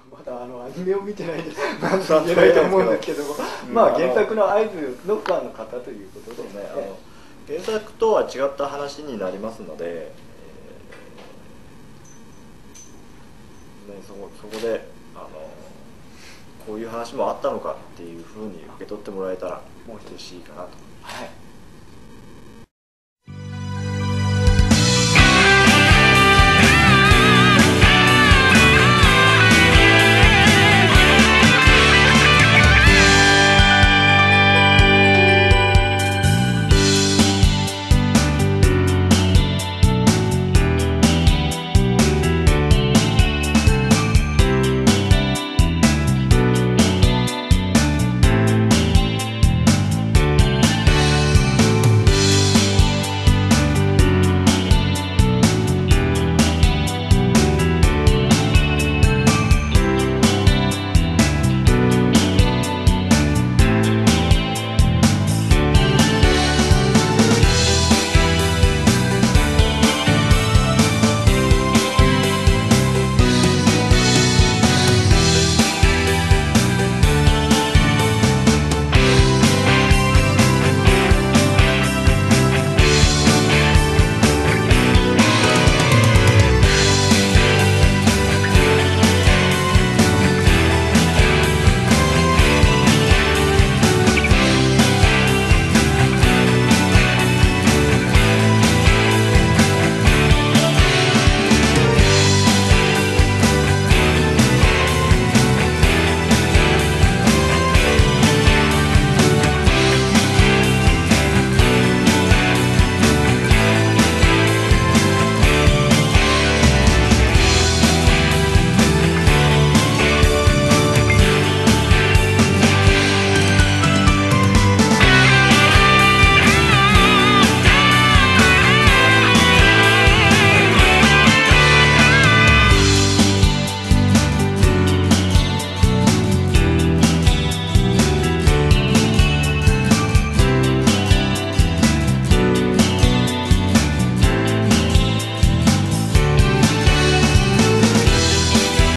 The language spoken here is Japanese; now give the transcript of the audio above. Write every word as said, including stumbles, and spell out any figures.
まだあのアニメを見てないんで何とも言えないと思うんですけども、まあ原作の合図のファンの方ということで、ね、あの原作とは違った話になりますので、えーね、そこ、そこであのこういう話もあったのかっていうふうに受け取ってもらえたらもう嬉しいかなと。 はい。